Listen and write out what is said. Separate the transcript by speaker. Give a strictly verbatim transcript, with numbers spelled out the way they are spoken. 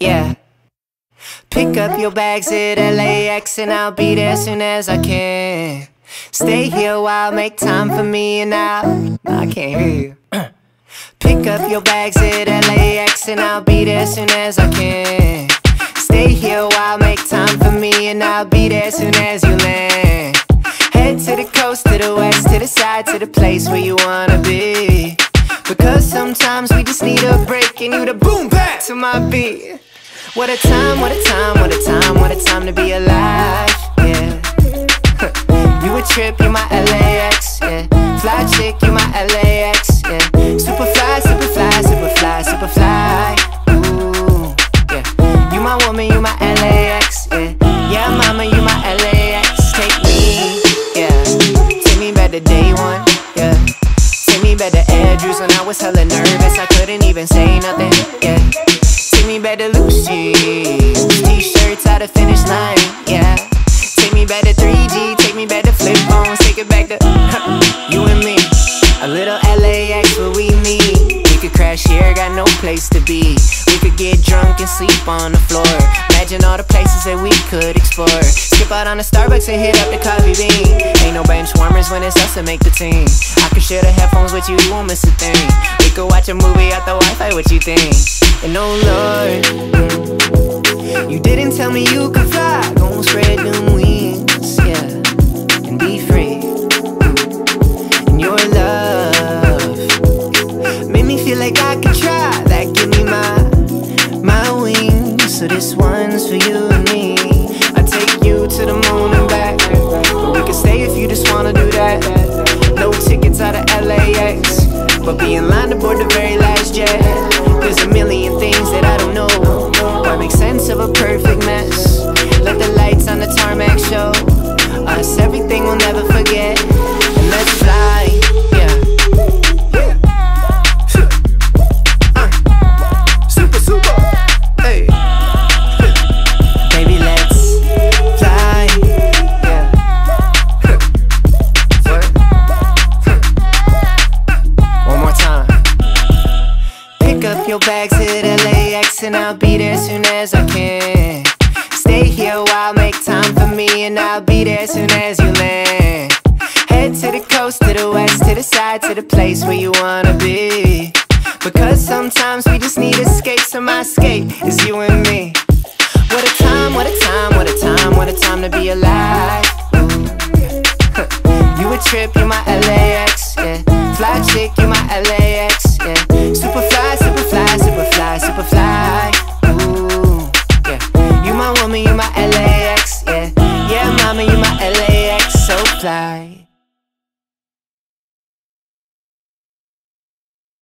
Speaker 1: yeah. Pick up your bags at L A X and I'll be there soon as I can. Stay here a while, make time for me and I'll... I can't hear you. Pick up your bags at L A X and I'll be there soon as I can. Stay here a while, make time for me and I'll be there soon as you land. Head to the coast, to the west, to the side, to the place where you wanna be. Because sometimes we just need a break and you the boom back to my beat. What a time, what a time, what a time, what a time to be alive, yeah. You a trip, you my L A X, yeah. Fly chick, you my L A X, yeah. Super fly, super fly, super fly, super fly. Ooh, yeah. You my woman, you my L A X, yeah. Yeah, mama, you my L A X. Take me, yeah. Take me back to day one, yeah. Take me back to Andrews when I was hella nervous, I couldn't even say nothing, yeah. Take me back to Lucy, t-shirts out the finish line, yeah. Take me back to three G, take me back to flip phones, take it back to you and me. A little L A X where we meet. We could crash here, got no place to be. We could get drunk and sleep on the floor. Imagine all the places that we could explore. Skip out on the Starbucks and hit up the coffee bean. Ain't no bench warmers when it's us to make the team. I could share the headphones with you, you won't miss a thing. We could watch a movie at the Wi-Fi, what you think? And oh Lord, mm, you didn't tell me you could fly. Gon' spread them wings, yeah, and be free. Mm. And your love made me feel like I could try. That give me my, my wings. So this one's for you and me. I take you to the moon and back, but we can stay if you just wanna do that. No tickets out of L A X, but be in line to board the very last jet. There's a million things that I don't know. Why make sense of a perfect mess? Let the lights on the tarmac show us everything we'll never forget. And let's fly, yeah. uh, Super, super, hey. Baby, let's fly, yeah. One more time. Pick up your bags at L A X and I'll be there soon as I can. Stay here a while, make time for me and I'll be there soon as you land. Head to the coast, to the west, to the side, to the place where you wanna be. Because sometimes we just need escape, so my escape is you and me. What a time, what a time, what a time, what a time to be alive. Ooh. You a trip, you my L A X, yeah. Fly chick, you my L A X, yeah. Super fly, super fly, super fly, super fly. Ooh, yeah. You my woman, you my L A X, yeah. Yeah, mama, you my L A X, so fly.